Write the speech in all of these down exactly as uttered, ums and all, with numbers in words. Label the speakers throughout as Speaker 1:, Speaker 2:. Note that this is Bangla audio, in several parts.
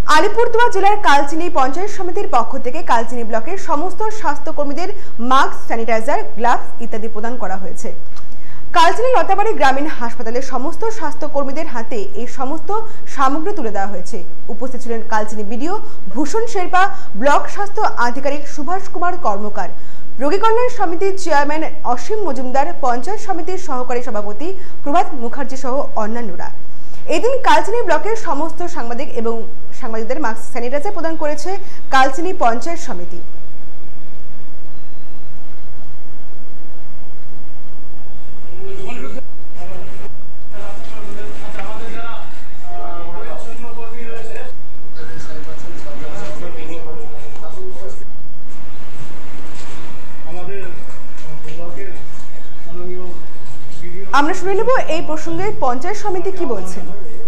Speaker 1: আলিপুরদুয়ার জেলার কালচিনি পঞ্চায়েত সমিতির পক্ষ থেকে কালচিনি ব্লকের সমস্ত স্বাস্থ্যকর্মীদের মাস্ক, স্যানিটাইজার, গ্লাভস ইত্যাদি প্রদান করা হয়েছে। কালচিনি লতাবাড়ি গ্রামীণ হাসপাতালের সমস্ত স্বাস্থ্যকর্মীদের হাতে এই সমস্ত সামগ্রী তুলে দেওয়া হয়েছে। উপস্থিত ছিলেন কালচিনি বিডিও ভূষণ শেরপা, ব্লক স্বাস্থ্য আধিকারিক সুভাষ কুমার কর্মকার, রোগী কল্যাণ সমিতির চেয়ারম্যান অসীম মজুমদার, পঞ্চায়েত সমিতির সহকারী সভাপতি প্রভাত মুখার্জি সহ অন্যান্যরা। এদিন কালচিনি ব্লকের সমস্ত সাংবাদিক এবং সাংবাদিকদের মাস্ক, স্যানিটাইজার প্রদান করেছে কালচিনি পঞ্চায়েত সমিতি। আমরা শুনে নেব এই প্রসঙ্গে পঞ্চায়েত সমিতি কি বলছেন।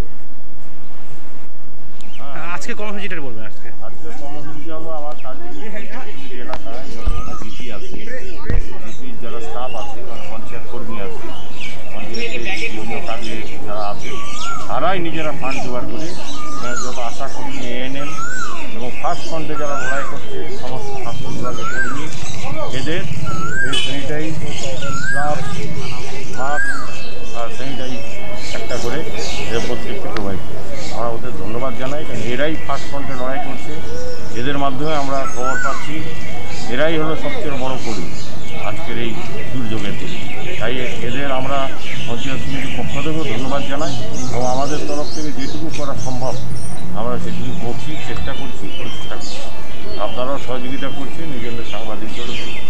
Speaker 2: আজকে কর্মসূচিটা বলবেন। আজকে
Speaker 3: আজকে কর্মসূচি হলো আমার কালচিনি এলাকায় জিপি আছে, জিপির যারা স্টাফ আছে, মানে পঞ্চায়েত কর্মী আছে, পঞ্চায়েতের বিভিন্ন কাজে যারা আছে, তারাই নিজেরা ফান্ড জোগাড় করে যত আশা কর্মী, এএনএম এবং ফার্স্ট ফ্রন্টে যারা লড়াই করছে সমস্ত স্বাস্থ্য বিভাগের কর্মী, এদের এই স্যানিটাইজ, গ্লাভস, মাস্ক আর স্যানিটাইজ একটা করে এদের প্রত্যেককে প্রোভাইড করে আমরা ওদের ধন্যবাদ জানাই। কারণ এরাই ফার্স্ট ফ্রন্টে লড়াই করছে, এদের মাধ্যমে আমরা খবর পাচ্ছি, এরাই হলো সবচেয়ে বড় কর্মী আজকের এই দুর্যোগের দিন। তাই এদের আমরা পঞ্চায়েত সমিতির পক্ষ থেকেও ধন্যবাদ জানাই এবং আমাদের তরফ থেকে যেটুকু করা সম্ভব আমরা সেটুকু করছি, চেষ্টা করছি, চেষ্টা করছি। আপনারাও সহযোগিতা করছেন, নিজেদের সাংবাদিকদেরও